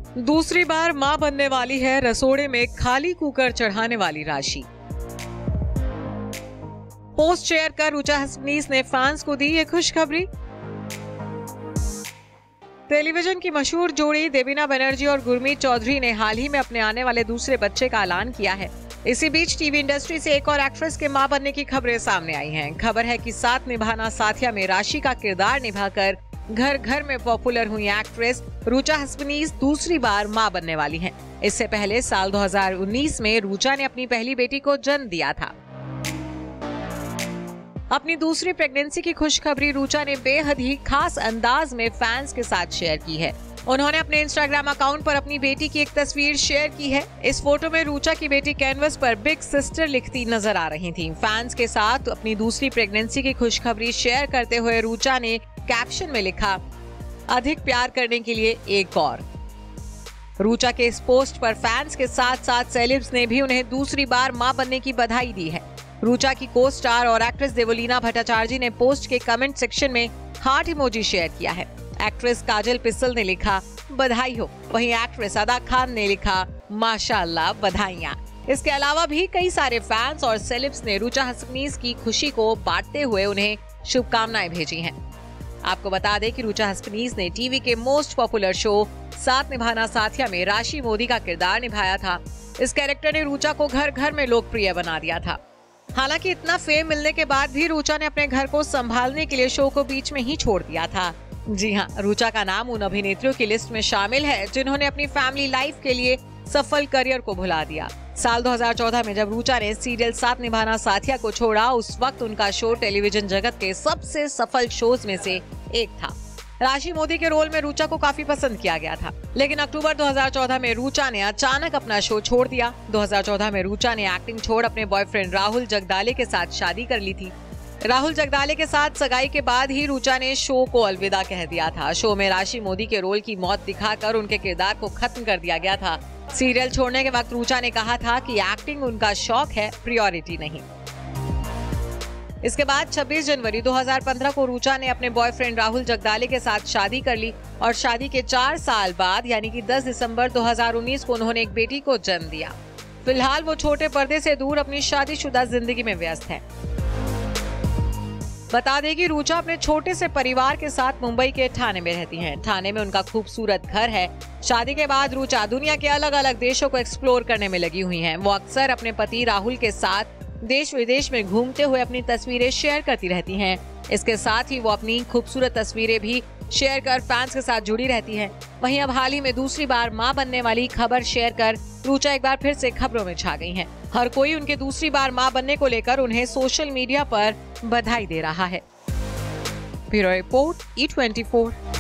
दूसरी बार मां बनने वाली है रसोड़े में खाली कुकर चढ़ाने वाली राशि। पोस्ट शेयर कर ऋचा हसनीस ने फैंस को दी ये खुशखबरी। टेलीविजन की मशहूर जोड़ी देवीना बनर्जी और गुरमीत चौधरी ने हाल ही में अपने आने वाले दूसरे बच्चे का ऐलान किया है। इसी बीच टीवी इंडस्ट्री से एक और एक्ट्रेस के मां बनने की खबरें सामने आई हैं। खबर है कि साथ निभाना साथिया में राशि का किरदार निभाकर घर घर में पॉपुलर हुई एक्ट्रेस ऋचा हसनीस दूसरी बार मां बनने वाली हैं। इससे पहले साल 2019 में ऋचा ने अपनी पहली बेटी को जन्म दिया था। अपनी दूसरी प्रेगनेंसी की खुशखबरी ऋचा ने बेहद ही खास अंदाज में फैंस के साथ शेयर की है। उन्होंने अपने इंस्टाग्राम अकाउंट पर अपनी बेटी की एक तस्वीर शेयर की है। इस फोटो में ऋचा की बेटी कैनवस पर बिग सिस्टर लिखती नजर आ रही थी। फैंस के साथ अपनी दूसरी प्रेगनेंसी की खुशखबरी शेयर करते हुए ऋचा ने कैप्शन में लिखा, अधिक प्यार करने के लिए एक और। ऋचा के इस पोस्ट पर फैंस के साथ साथ सेलेब्स ने भी उन्हें दूसरी बार मां बनने की बधाई दी है। ऋचा की को स्टार और एक्ट्रेस देवोलीना भट्टाचार्य ने पोस्ट के कमेंट सेक्शन में हार्ट इमोजी शेयर किया है। एक्ट्रेस काजल पिस्सल ने लिखा, बधाई हो। वहीं एक्ट्रेस अदा खान ने लिखा, माशाअल्लाह बधाइयां। इसके अलावा भी कई सारे फैंस और सेलेब्स ने ऋचा हसनीस की खुशी को बांटते हुए उन्हें शुभकामनाएं भेजी हैं। आपको बता दें कि ऋचा हसनीस ने टीवी के मोस्ट पॉपुलर शो साथ निभाना साथिया में राशि मोदी का किरदार निभाया था। इस कैरेक्टर ने ऋचा को घर घर में लोकप्रिय बना दिया था। हालांकि इतना फेम मिलने के बाद भी ऋचा ने अपने घर को संभालने के लिए शो को बीच में ही छोड़ दिया था। जी हाँ, ऋचा का नाम उन अभिनेत्रियों की लिस्ट में शामिल है जिन्होंने अपनी फैमिली लाइफ के लिए सफल करियर को भुला दिया। साल 2014 में जब ऋचा ने सीरियल साथ निभाना साथिया को छोड़ा, उस वक्त उनका शो टेलीविजन जगत के सबसे सफल शोज में से एक था। राशि मोदी के रोल में ऋचा को काफी पसंद किया गया था, लेकिन अक्टूबर 2014 में ऋचा ने अचानक अपना शो छोड़ दिया। 2014 में ऋचा ने एक्टिंग छोड़ अपने बॉयफ्रेंड राहुल जगदाले के साथ शादी कर ली थी। राहुल जगदाले के साथ सगाई के बाद ही ऋचा ने शो को अलविदा कह दिया था। शो में राशि मोदी के रोल की मौत दिखाकर उनके किरदार को खत्म कर दिया गया था। सीरियल छोड़ने के वक्त ऋचा ने कहा था कि एक्टिंग उनका शौक है, प्रायोरिटी नहीं। इसके बाद 26 जनवरी 2015 को ऋचा ने अपने बॉयफ्रेंड राहुल जगदाले के साथ शादी कर ली और शादी के 4 साल बाद यानी कि 10 दिसंबर 2019 को उन्होंने एक बेटी को जन्म दिया। फिलहाल वो छोटे पर्दे से दूर अपनी शादीशुदा जिंदगी में व्यस्त है। बता दें कि ऋचा अपने छोटे से परिवार के साथ मुंबई के ठाणे में रहती हैं। ठाणे में उनका खूबसूरत घर है। शादी के बाद ऋचा दुनिया के अलग अलग देशों को एक्सप्लोर करने में लगी हुई हैं। वो अक्सर अपने पति राहुल के साथ देश विदेश में घूमते हुए अपनी तस्वीरें शेयर करती रहती हैं। इसके साथ ही वो अपनी खूबसूरत तस्वीरें भी शेयर कर फैंस के साथ जुड़ी रहती हैं। वहीं अब हाल ही में दूसरी बार मां बनने वाली खबर शेयर कर ऋचा एक बार फिर से खबरों में छा गई हैं। हर कोई उनके दूसरी बार मां बनने को लेकर उन्हें सोशल मीडिया पर बधाई दे रहा है। Bureau report E24।